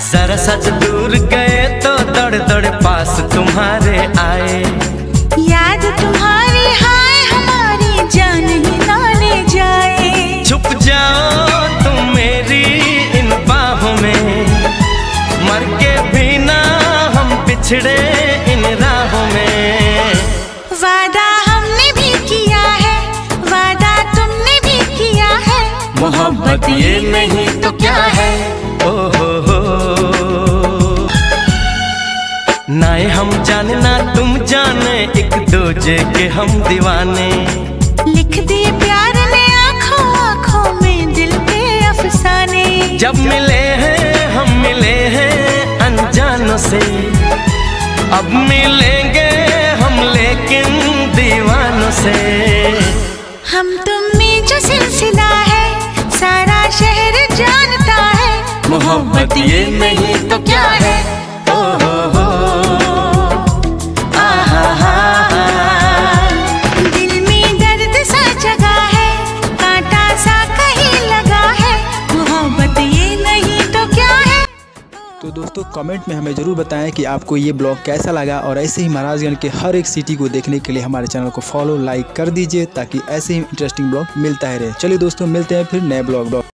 जरा सच दूर गए तो दौड़ दौड़ पास तुम्हारे आए। याद तुम्हारी हाय हमारी जान ही ना ले जाए। छुप जाओ तुम मेरी इन बाहों में, मर के भी ना हम बिछड़े इन राहों में। वादा हमने भी किया है, वादा तुमने भी किया है। मोहब्बत ये नहीं तो क्या है। ओ हो नाए हम जाने ना तुम जाने, एक दूजे के हम दीवाने। लिख दिए प्यार ने आँखों आँखों में दिल के अफसाने। जब मिले हैं हम मिले हैं अनजानों से, अब मिलेंगे हम लेकिन दीवानों से। हम तुम में जो सिलसिला है सारा शहर जानता है। मोहब्बत ये नहीं तो क्या है। ओ हो दिल में दर्द सा जगा है, कांटा सा कहीं लगा है। मोहब्बत ये नहीं तो क्या है। तो दोस्तों कमेंट में हमें ज़रूर बताएं कि आपको ये ब्लॉग कैसा लगा, और ऐसे ही महाराजगंज के हर एक सिटी को देखने के लिए हमारे चैनल को फॉलो लाइक कर दीजिए, ताकि ऐसे ही इंटरेस्टिंग ब्लॉग मिलता ही रहे। चलिए दोस्तों मिलते हैं फिर नए ब्लॉग।